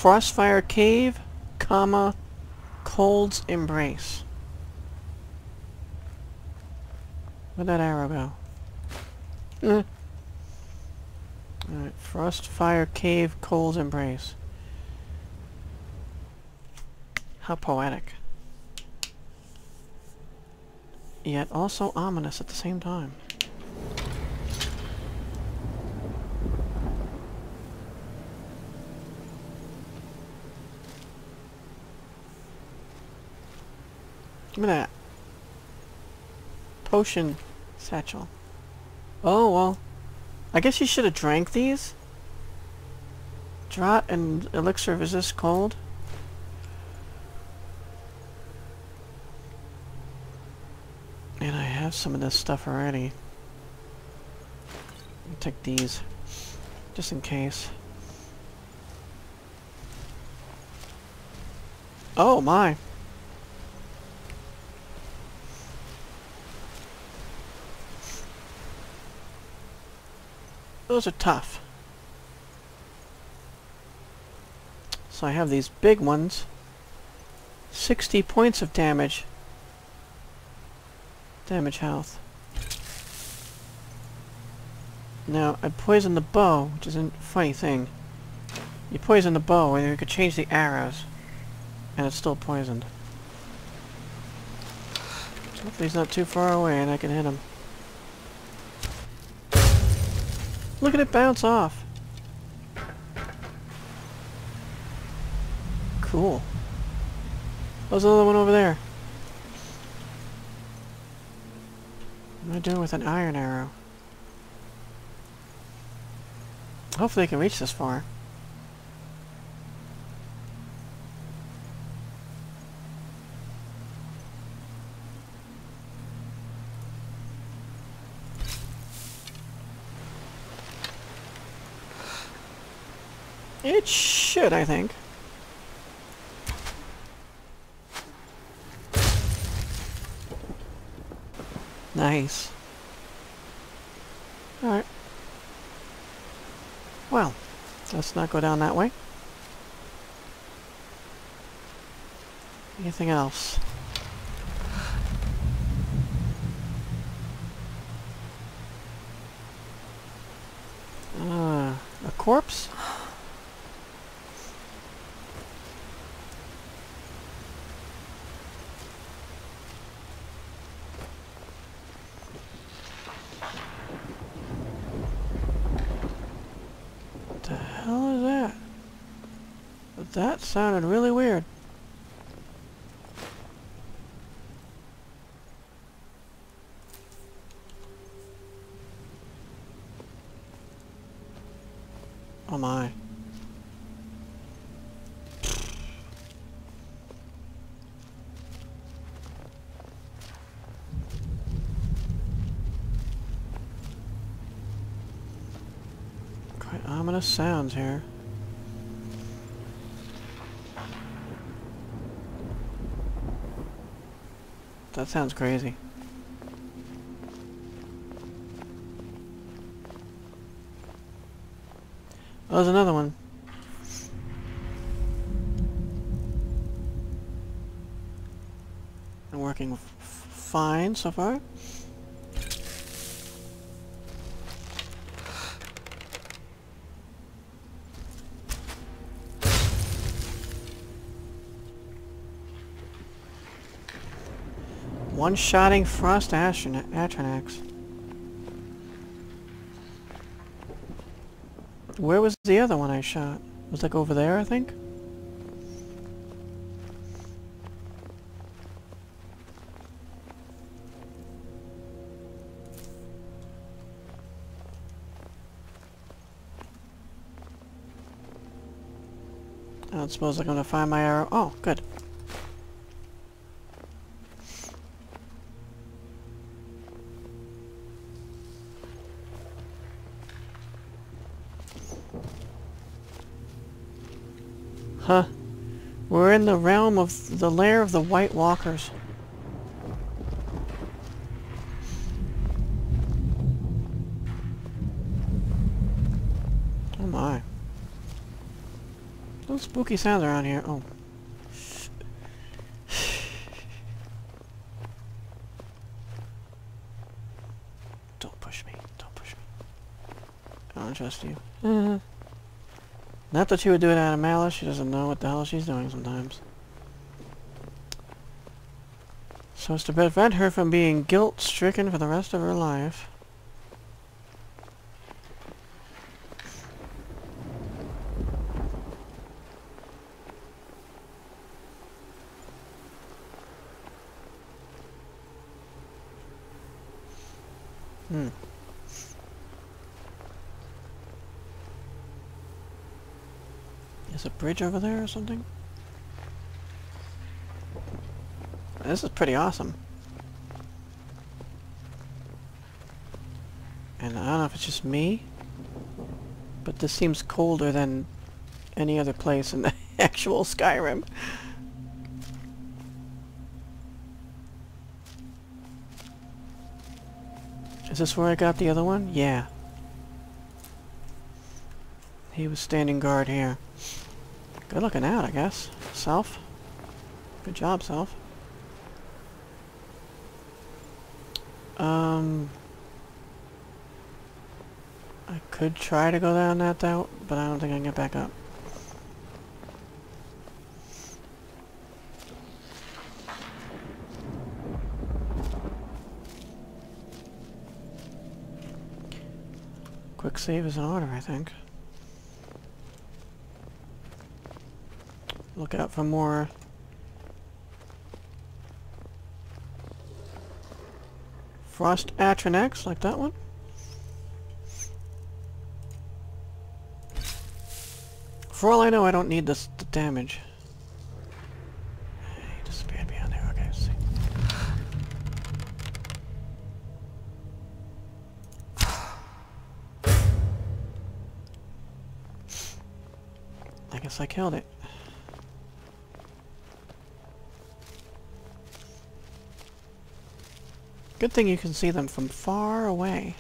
Frostfire Cave, comma, Cold's Embrace. Where'd that arrow go? Alright, Frostfire Cave, Cold's Embrace. How poetic. Yet also ominous at the same time. Look at that. Potion satchel. Oh, well. I guess you should have drank these. Draught and elixir resist cold. And I have some of this stuff already. I'll take these. Just in case. Oh my. Those are tough. So I have these big ones. 60 points of damage. Damage health. Now, I poisoned the bow, which is a funny thing. You poison the bow, and you could change the arrows. And it's still poisoned. Hopefully he's not too far away and I can hit him. Look at it bounce off. Cool. There's another one over there. What am I doing with an iron arrow? Hopefully I can reach this far. It should, I think. Nice. Alright. Well, let's not go down that way. Anything else? A corpse? That sounded really weird. Oh my. Quite ominous sounds here. That sounds crazy. Oh, there's another one. Working fine so far. One-shotting frost atranax. Where was the other one I shot? It was like over there, I think? I don't suppose I'm gonna find my arrow. Oh, good. Huh. We're in the realm of the lair of the White Walkers. Oh my. Some spooky sounds around here. Oh. Don't push me. Don't push me. I don't trust you. Not that she would do it out of malice. She doesn't know what the hell she's doing sometimes. So as to prevent her from being guilt-stricken for the rest of her life. Is a bridge over there or something? This is pretty awesome. And I don't know if it's just me, but this seems colder than any other place in the actual Skyrim. Is this where I got the other one? Yeah. He was standing guard here. Good looking out, I guess. Self. Good job, Self. I could try to go down that route, but I don't think I can get back up. Quick save is in order, I think. Look out for more Frost Atronex, like that one. For all I know, I don't need the damage. He disappeared behind there. Okay, let's see. I guess I killed it. Good thing you can see them from far away.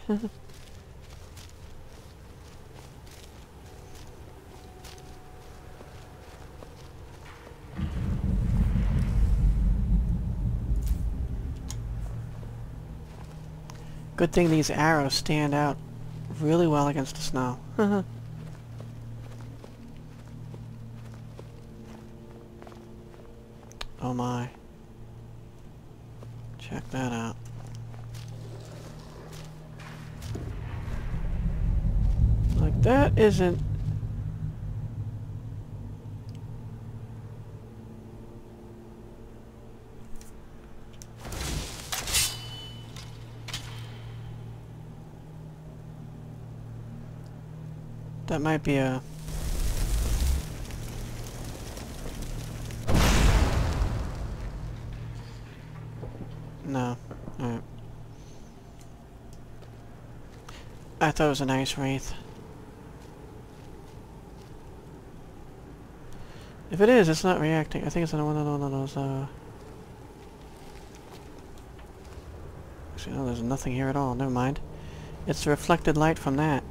Good thing these arrows stand out really well against the snow. Oh my. Check that out. Like, that isn't... That might be a... No. Alright. I thought it was a nice wraith. If it is, it's not reacting. I think it's one of those, Actually, no, there's nothing here at all. Never mind. It's the reflected light from that.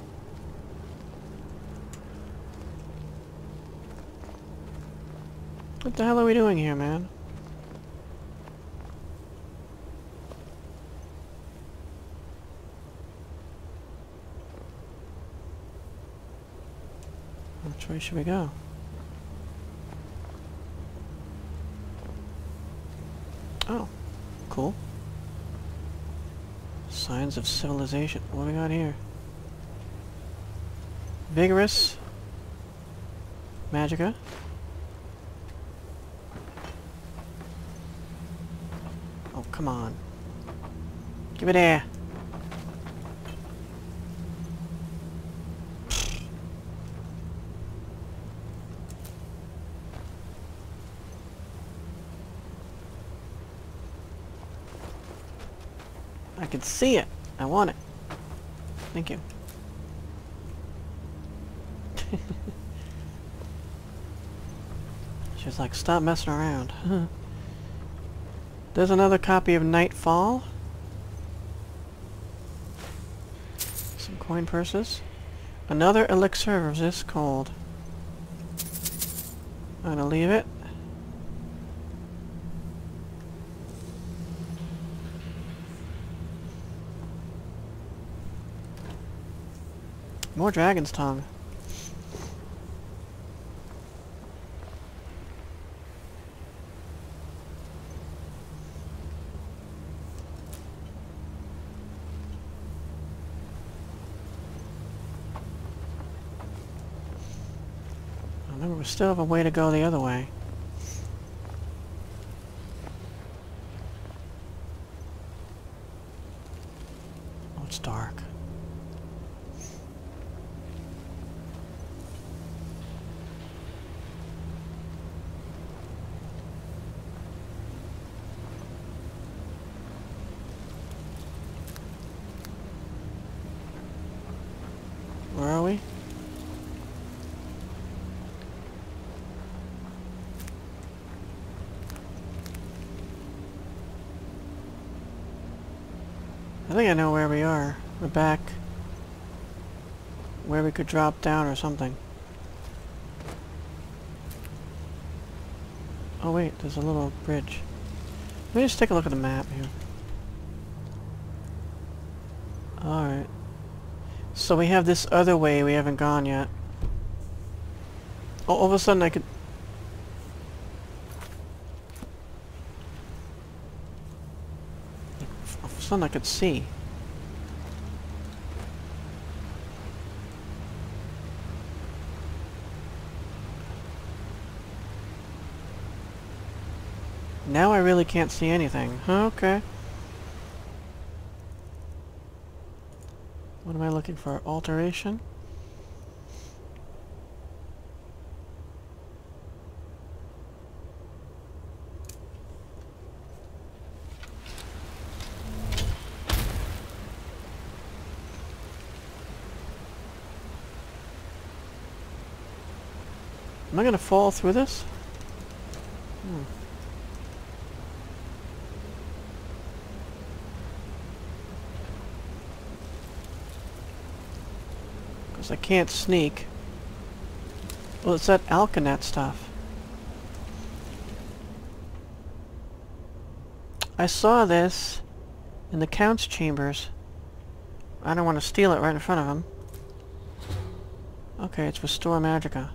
What the hell are we doing here, man? Which way should we go? Oh, cool. Signs of civilization. What do we got here? Vigorous. Magica. Oh, come on. Give it air. I can see it. I want it. Thank you. She's like, stop messing around. There's another copy of Nightfall. Some coin purses. Another elixir of this cold. I'm gonna leave it. More dragon's tongue. Remember, we still have a way to go the other way. Oh, it's dark. Where are we? I think I know where we are. We're back where we could drop down or something. Oh wait, there's a little bridge. Let me just take a look at the map here. Alright. So we have this other way we haven't gone yet. Oh, all of a sudden I could... All of a sudden I could see. Now I really can't see anything. Okay. What am I looking for? Alteration? Am I gonna fall through this? I can't sneak. Well, it's that Alkanet stuff. I saw this in the Count's chambers. I don't want to steal it right in front of him. Okay, it's Restore Magica.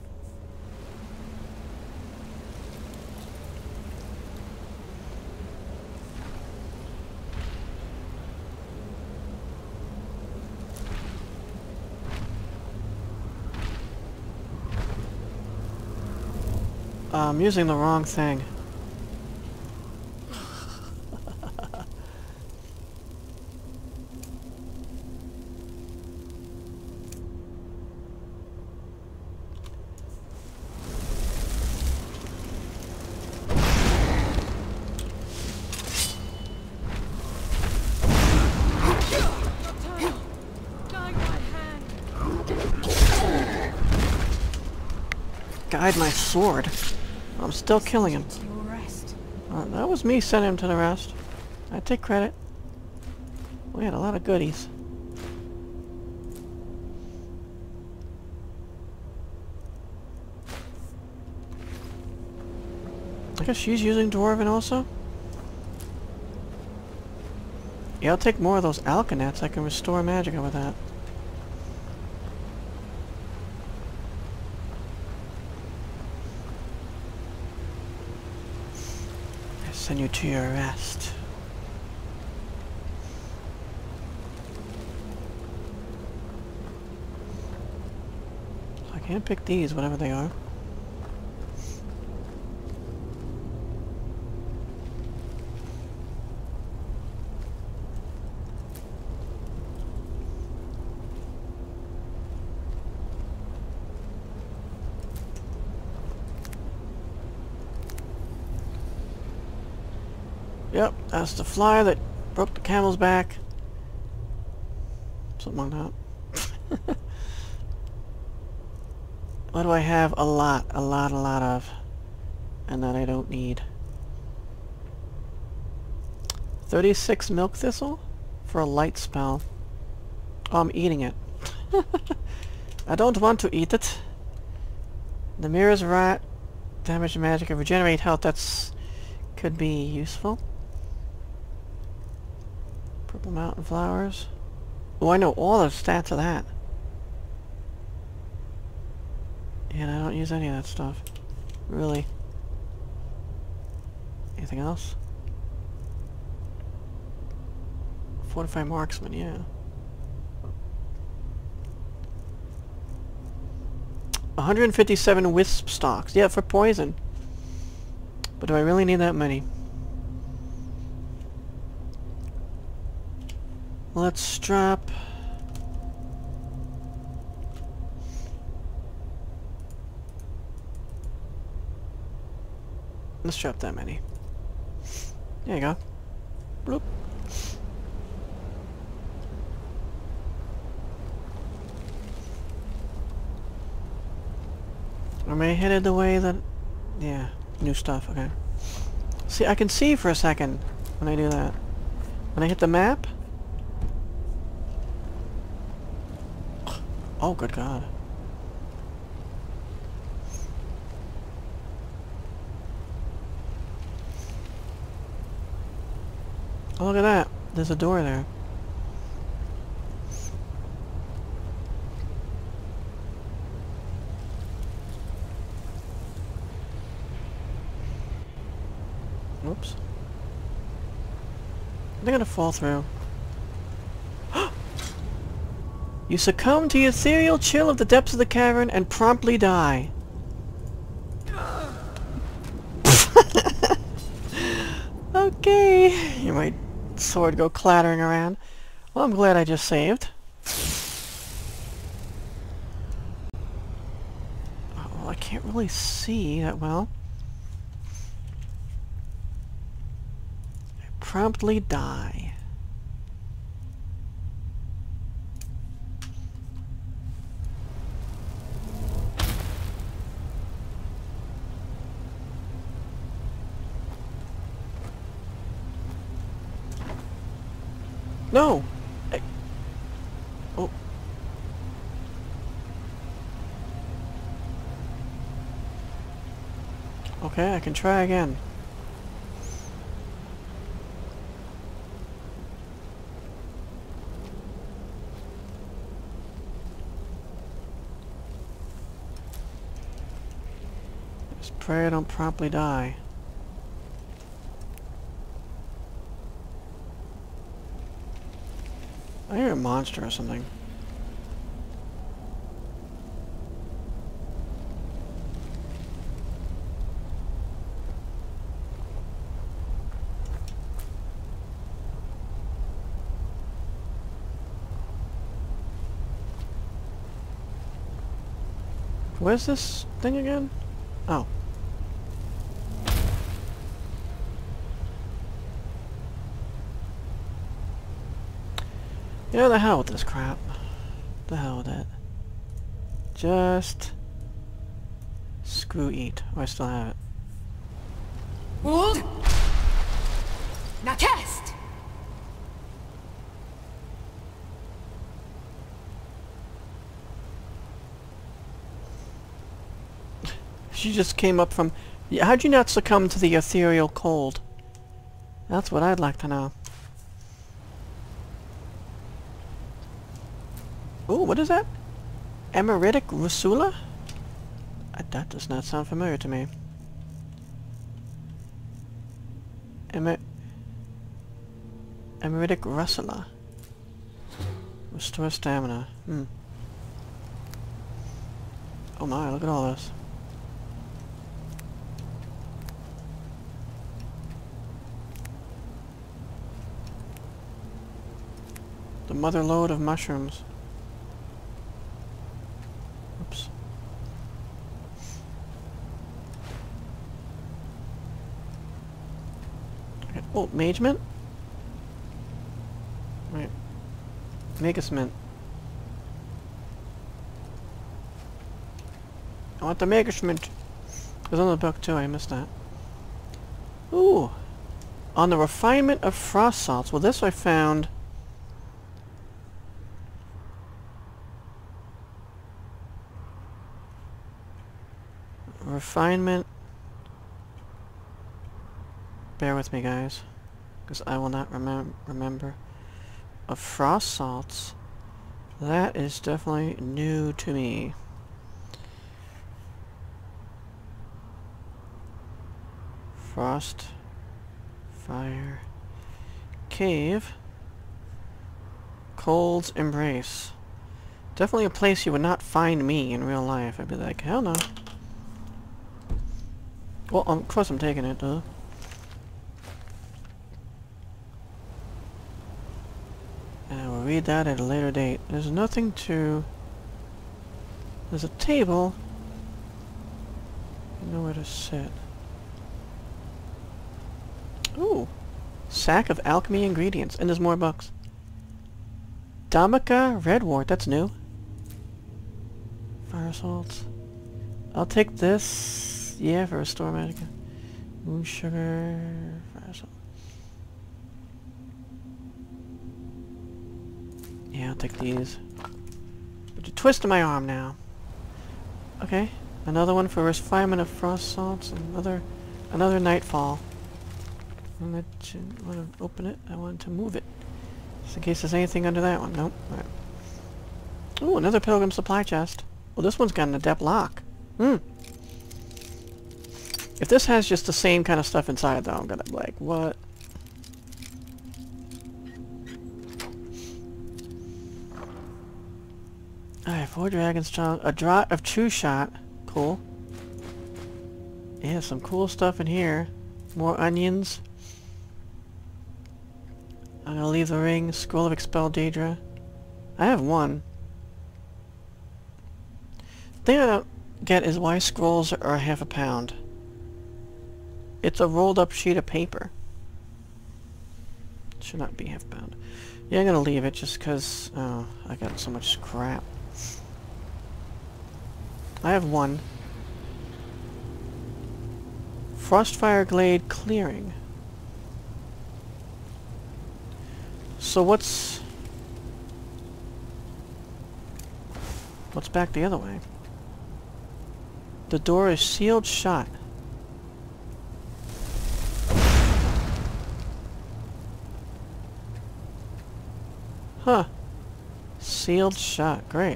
I'm using the wrong thing. Guide my sword. I'm still killing him. That was me sending him to the rest. I take credit. We had a lot of goodies. I guess she's using Dwarven also? Yeah, I'll take more of those Alkanets. I can restore Magica with that. Send you to your rest. So I can't pick these, whatever they are. Yep, that's the fly that broke the camel's back. Something like that. What do I have? A lot of. And that I don't need. 36 milk thistle for a light spell. Oh, I'm eating it. I don't want to eat it. The mirror's rat Damage magic and regenerate health. That's could be useful. Purple mountain flowers. Oh, I know all the stats of that. And I don't use any of that stuff. Really. Anything else? Fortify marksman, yeah. 157 wisp stalks. Yeah, for poison. But do I really need that many? Let's strap... Let's strap that many. There you go. Bloop. Am I headed the way that... Yeah, new stuff, okay. See, I can see for a second when I do that. When I hit the map... Oh, good God. Oh, look at that. There's a door there. Oops. They're gonna fall through. You succumb to the ethereal chill of the depths of the cavern and promptly die. Okay. Hear my sword go clattering around. Well, I'm glad I just saved. Oh, well, I can't really see that well. I promptly die. No! Oh. Okay, I can try again. Just pray I don't promptly die. I hear a monster or something. Where's this thing again? Oh. Yeah, the hell with this crap. The hell with it. Just... screw eat. Oh, I still have it. Hold! Now cast! She just came up from... How'd you not succumb to the ethereal cold? That's what I'd like to know. Ooh, what is that? Emeritic Rusula? That does not sound familiar to me. Emeritic Rusula. Restore stamina. Oh my, look at all this. The mother lode of mushrooms. Oops. Okay. Oh, Mage Mint? Right. Magus Mint. I want the Magus Mint. It was on the book too, I missed that. Ooh! On the refinement of frost salts. Well, this I found... Refinement Bear with me, guys, because I will not remember. Of frost salts. That is definitely new to me. Frostfire. Cave. Cold's Embrace. Definitely a place you would not find me in real life. I'd be like, hell no. Well, of course I'm taking it, duh. And we'll read that at a later date. There's nothing to... There's a table. Nowhere to sit. Ooh. Sack of alchemy ingredients. And there's more books. Damica Redwort. That's new. Fire salts. I'll take this. Yeah, for restore magic. Moon sugar. Fire salt. Yeah, I'll take these. But you're twisting my arm now. Okay. Another one for refinement of frost salts. Another nightfall. I want to open it. I want to move it. Just in case there's anything under that one. Nope. All right. Ooh, another pilgrim supply chest. Well, this one's got an adept lock. If this has just the same kind of stuff inside, though, I'm gonna be like, what? Alright, 4 dragons, child. A draught of true shot. Cool. Yeah, some cool stuff in here. More onions. I'm gonna leave the ring. Scroll of Expel Daedra. I have one. The thing I don't get is why scrolls are half a pound. It's a rolled up sheet of paper. It should not be half a pound. Yeah, I'm gonna leave it just because, oh, I got so much scrap. I have one. Frostfire Glade Clearing. So what's back the other way? The door is sealed shut. Huh. Sealed shut. Great.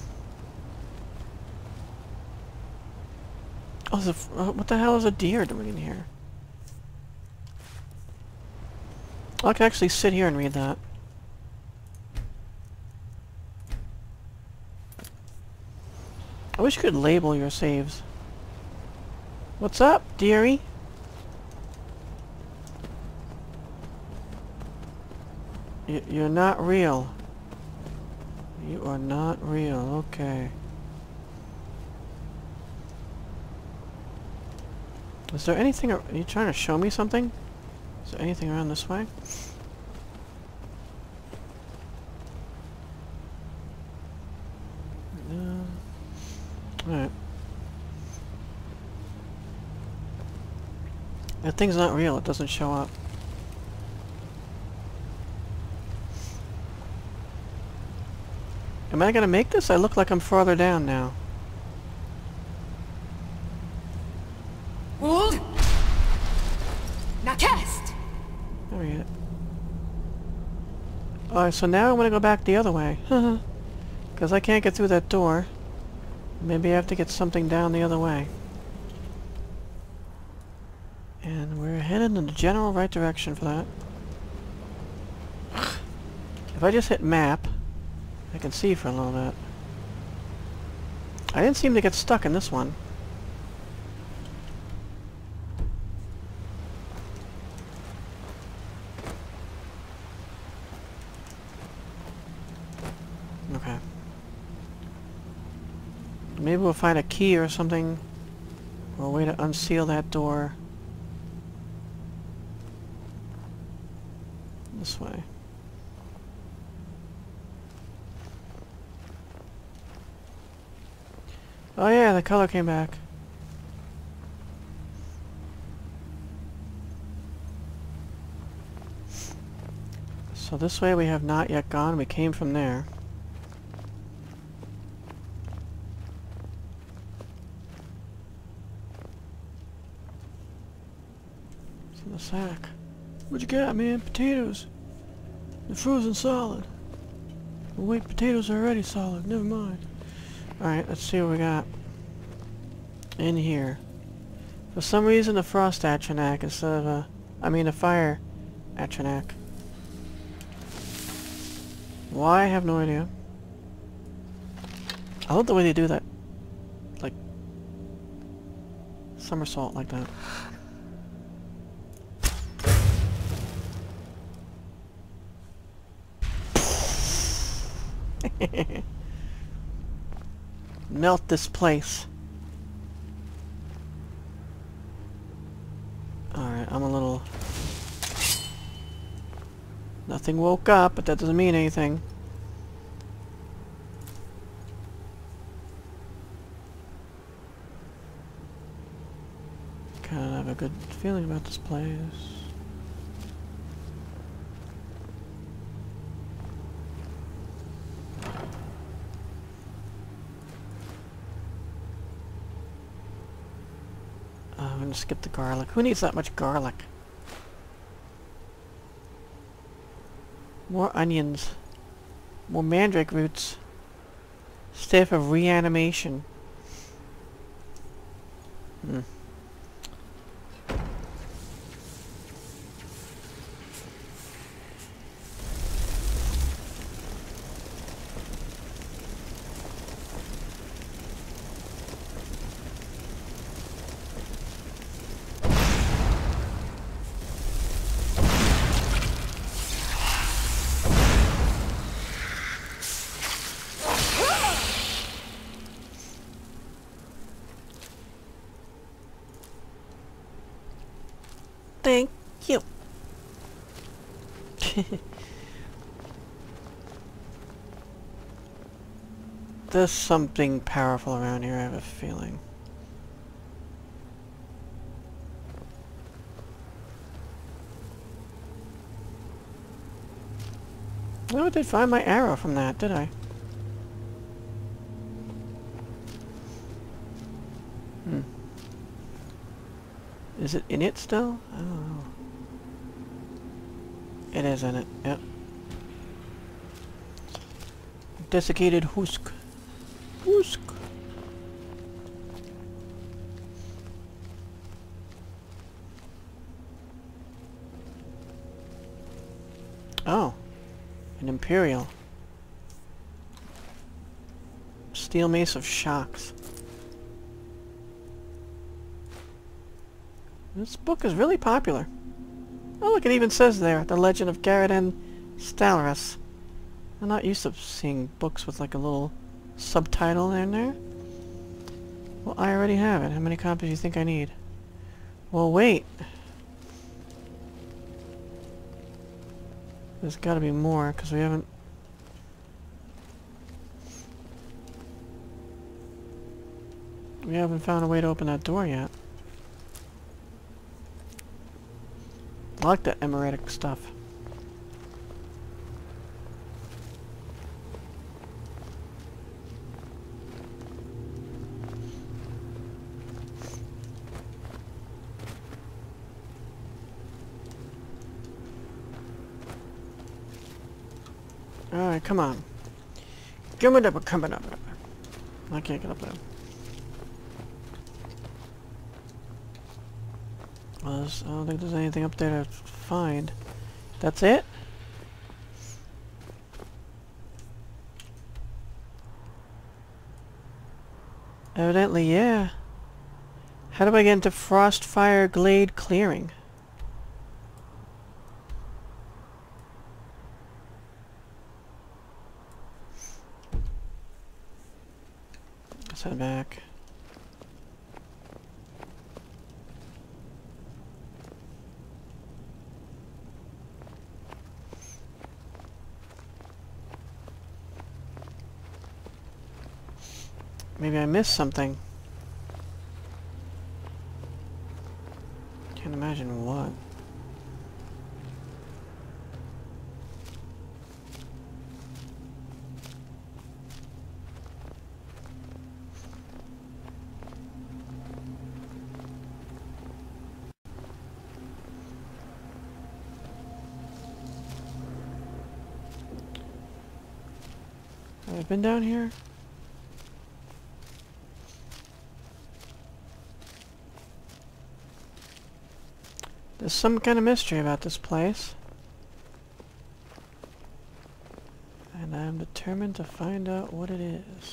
Oh, what the hell is a deer doing in here? I can actually sit here and read that. I wish you could label your saves. What's up, dearie? You're not real. You are not real. Okay. Is there anything... Are you trying to show me something? Is there anything around this way? No. Alright. That thing's not real. It doesn't show up. Am I gonna make this? I look like I'm farther down now. Hold! Now cast! There we go. Alright, so now I'm gonna go back the other way. Because I can't get through that door. Maybe I have to get something down the other way. And we're headed in the general right direction for that. If I just hit map, I can see for a little bit. I didn't seem to get stuck in this one. Okay. Maybe we'll find a key or something, or a way to unseal that door. This way. Oh yeah, the color came back. So this way we have not yet gone. We came from there. So sack. What you got, man? Potatoes. They're frozen solid. Oh, wait, potatoes are already solid. Never mind. Alright, let's see what we got in here. For some reason, a frost atronach instead of a fire atronach. Why? I have no idea. I love the way they do that. Like, somersault like that. Melt this place. Alright, I'm a little... Nothing woke up, but that doesn't mean anything. Kind of have a good feeling about this place. I'm gonna skip the garlic. Who needs that much garlic? More onions. More mandrake roots. Staff of reanimation. Thank you. There's something powerful around here, I have a feeling. Oh, I did find my arrow from that, did I? Is it in it still? I don't know. It is in it, yep. Desiccated husk. Husk. Oh. An Imperial. Steel Mace of Shocks. This book is really popular. Oh, look, it even says there, The Legend of Garrett Stalras. I'm not used to seeing books with like a little subtitle in there. Well, I already have it. How many copies do you think I need? Well, wait. There's got to be more, because we haven't... We haven't found a way to open that door yet. I like that emeretic stuff. Alright, come on. Come on up, come on up. I can't get up there. Well, I don't think there's anything up there to find. That's it? Evidently, yeah. How do I get into Frostfire Glade Clearing? Let's head back. Maybe I missed something. Can't imagine what. Have I been down here? There's some kind of mystery about this place. And I'm determined to find out what it is.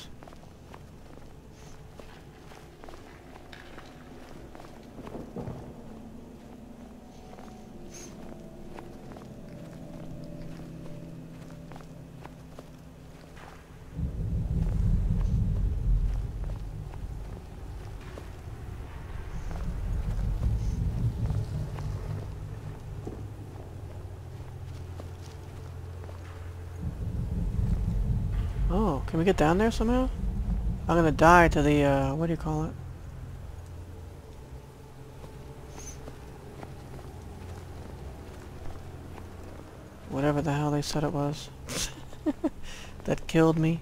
Oh, can we get down there somehow? I'm gonna die to the, what do you call it? Whatever the hell they said it was. That killed me.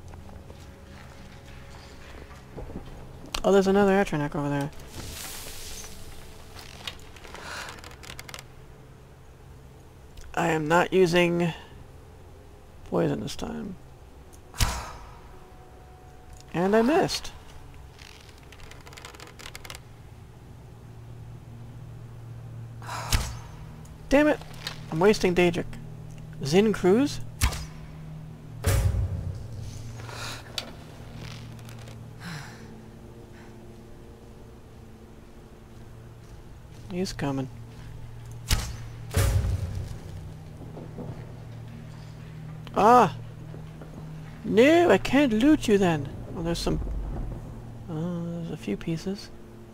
Oh, there's another Atronach over there. I am not using poison this time. And I missed. Damn it! I'm wasting Daedric. Zin Cruz? He's coming. Ah! No, I can't loot you then. Oh, there's some... Oh, there's a few pieces.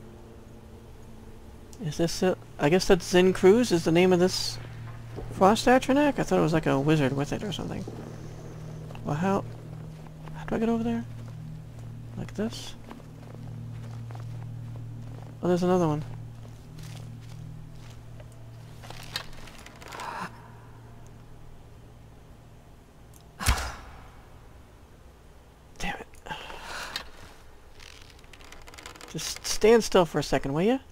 Is this it? I guess that's Zin Cruz is the name of this Frost Atronach? I thought it was like a wizard with it or something. Well, how do I get over there? Like this? Oh, there's another one. Damn it. Just stand still for a second, will you?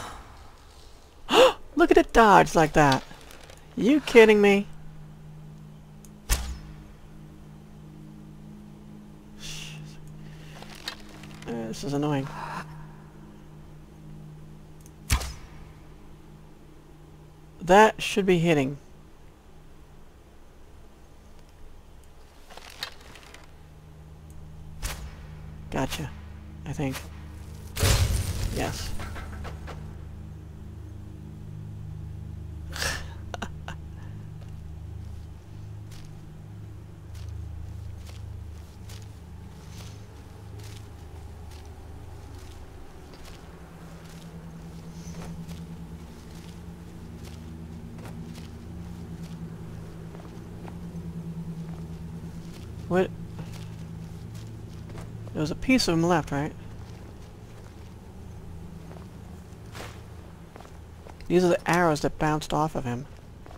Look at it dodge like that. You kidding me? This is annoying. That should be hitting. Gotcha. I think. Yes. What? There was a piece of him left, right? These are the arrows that bounced off of him.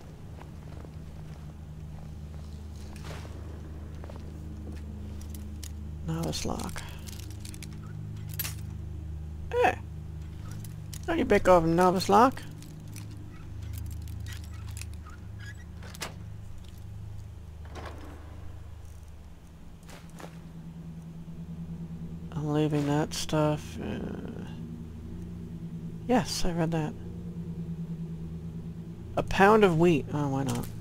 Novice lock. Hey! How do you back off from novice lock? I'm leaving that stuff. Yes, I read that. A pound of wheat. Oh, why not?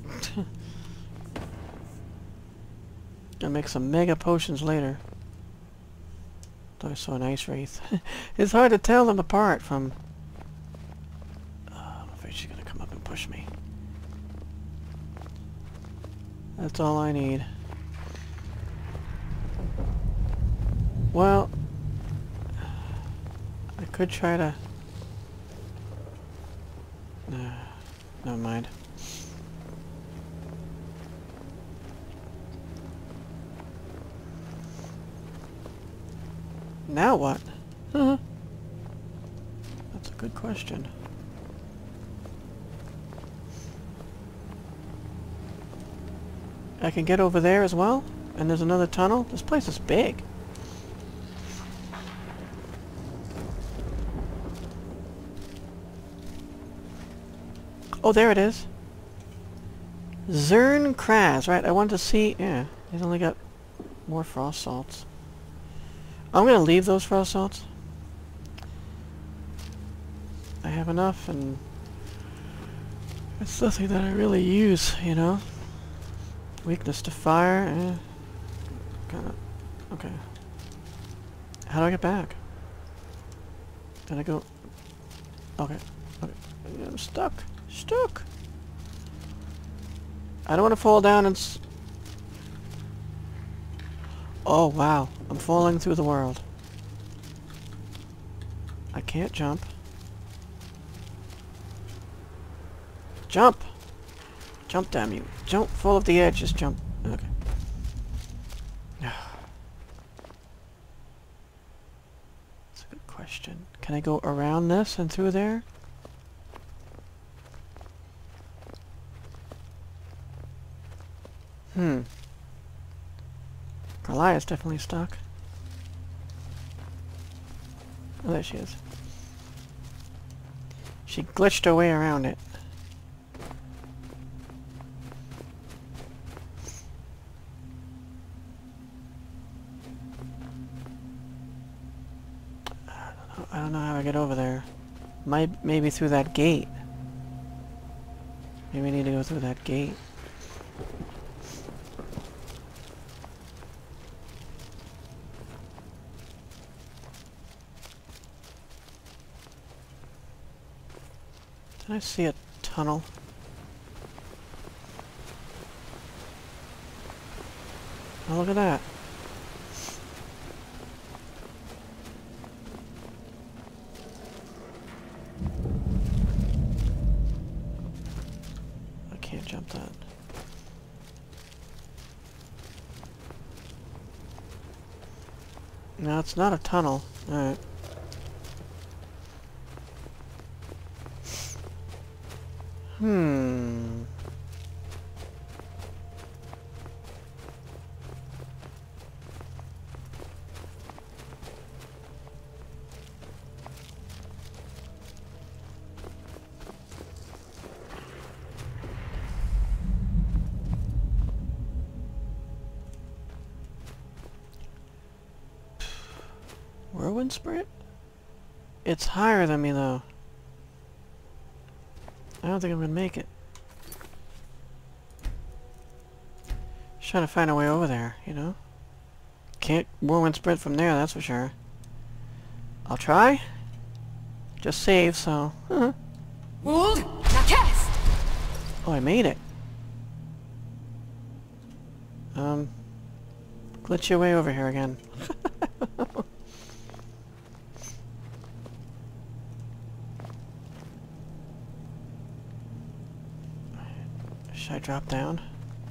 Gonna make some mega potions later. Thought I saw an ice wraith. It's hard to tell them apart from... I'm afraid she's gonna come up and push me. That's all I need. Well... I could try to... Never mind. Now what? That's a good question. I can get over there as well? And there's another tunnel? This place is big. Oh, there it is. Zern Kraz, right? I wanted to see... Yeah, he's only got More frost salts. I'm gonna leave those frost salts. I have enough, and it's nothing that I really use, you know? Weakness to fire, kinda... Okay. How do I get back? Did I go... Okay. Okay. I'm stuck. Stuck! I don't want to fall down and Oh, wow. I'm falling through the world. I can't jump. Jump! Jump, damn you. Jump, fall off the edge, just jump. Okay. That's a good question. Can I go around this and through there? Carlia's definitely stuck. Oh, there she is. She glitched her way around it. I don't know how I get over there. Maybe through that gate. Maybe I need to go through that gate. Did I see a tunnel? Oh, look at that. I can't jump that. No, it's not a tunnel. Alright. Whirlwind Spirit? It's higher than me, though. I don't think I'm gonna make it. Just trying to find a way over there, you know? Can't whirlwind sprint from there, that's for sure. I'll try. Just save, so... Wold, now cast! Oh, I made it. Glitch your way over here again. Should I drop down?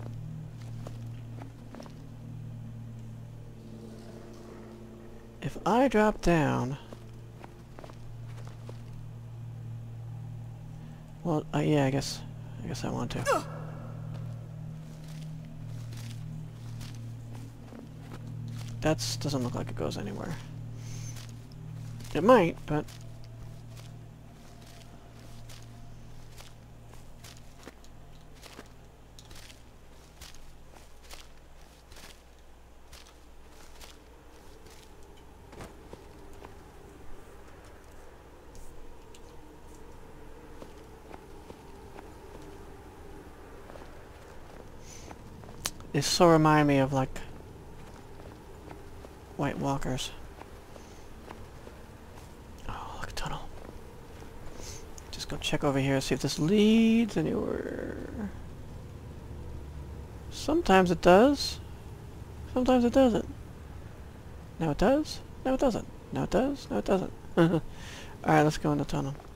If I drop down... Well, yeah, I guess I want to. That doesn't look like it goes anywhere. It might, but... They so remind me of, like, White Walkers. Oh, look, a tunnel. Just go check over here, see if this leads anywhere. Sometimes it does. Sometimes it doesn't. Now it does. Now it doesn't. Now it does. Now it doesn't. Alright, let's go in the tunnel.